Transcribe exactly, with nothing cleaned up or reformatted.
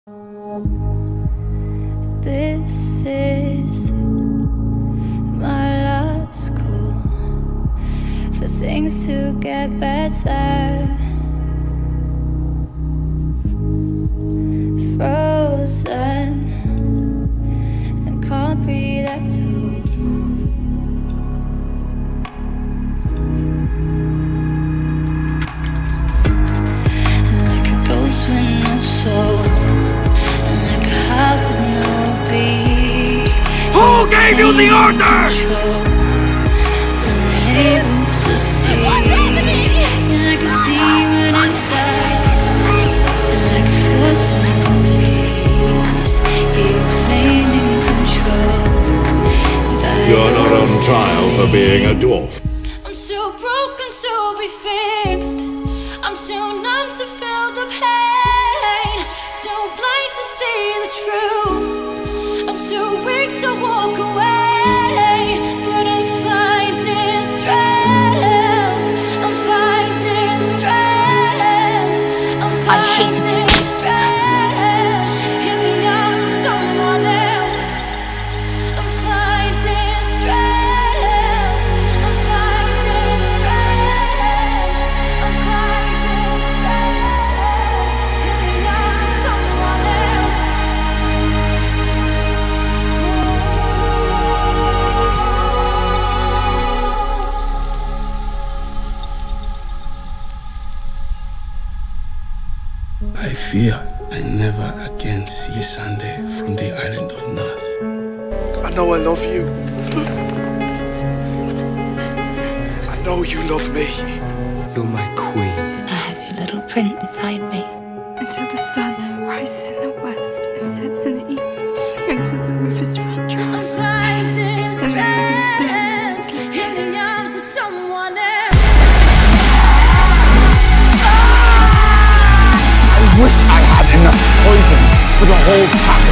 This is my last call for things to get better. Frozen and can't breathe at all. Like a ghost with no soul, and like a heart with no beat. Who gave you the order? Unable to see, and I can see when I die. Like a force with no release, you're claiming control. You're not on trial for being a dwarf. I'm too broken to be fixed. I'm too numb to feel the pain. Too blind to see the truth. I'm too weak to walk away. But I'm finding strength. I'm finding strength. I'm finding strength in the arms of someone else. I'm finding strength. I'm finding strength. I'm finding strength in the arms of someone else. I fear I never again see Sunday from the island of Nath. I know I love you. I know you love me. You're my queen. I have your little print inside me. Until the sun rises in the west and sets in the east, until the rivers run dry. I'm finding strength in the arms of someone else. I wish I had enough poison for the whole pack.